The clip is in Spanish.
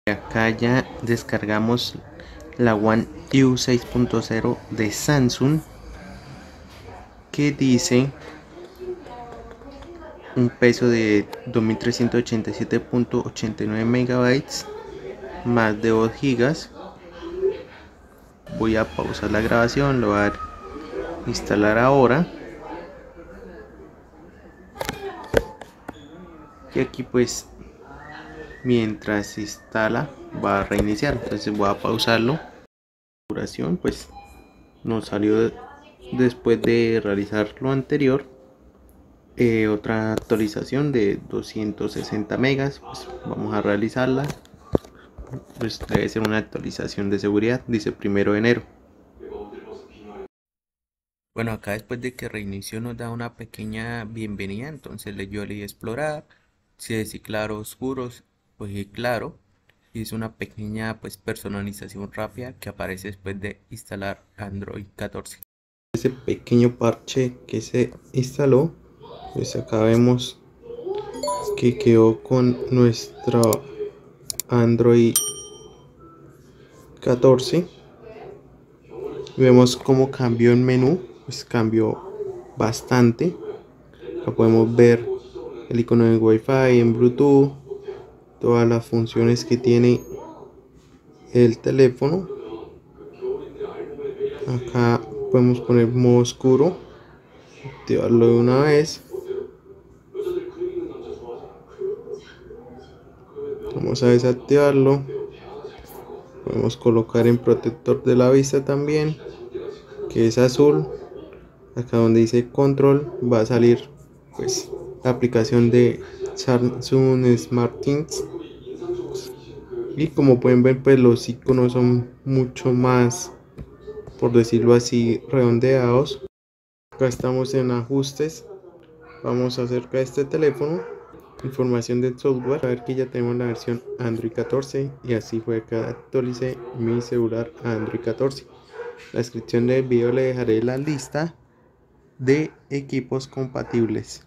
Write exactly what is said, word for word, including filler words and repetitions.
Acá ya descargamos la One U I seis punto cero de Samsung, que dice un peso de dos mil trescientos ochenta y siete punto ochenta y nueve megabytes, más de dos gigas. Voy a pausar la grabación, lo voy a instalar ahora. Y aquí pues mientras se instala va a reiniciar, entonces voy a pausarlo. La configuración pues nos salió después de realizar lo anterior. Eh, otra actualización de doscientos sesenta megas, pues vamos a realizarla. Pues debe ser una actualización de seguridad, dice primero de enero. Bueno, acá después de que reinició nos da una pequeña bienvenida, entonces le yo le di explorar, si es claro oscuros, pues claro, y es una pequeña pues personalización rápida que aparece después de instalar Android catorce. Ese pequeño parche que se instaló, pues acá vemos que quedó con nuestro Android catorce. Vemos cómo cambió el menú, pues cambió bastante. Acá podemos ver el icono de Wi-Fi, en Bluetooth, todas las funciones que tiene el teléfono. Acá podemos poner modo oscuro, activarlo de una vez. Vamos a desactivarlo. Podemos colocar en protector de la vista también, que es azul. Acá donde dice control va a salir pues la aplicación de Samsung SmartThings, y como pueden ver pues los iconos son mucho más, por decirlo así, redondeados. Acá estamos en ajustes, vamos acerca de este teléfono, información del software, a ver que ya tenemos la versión Android catorce, y así fue que actualicé mi celular a Android catorce. En la descripción del video le dejaré la lista de equipos compatibles.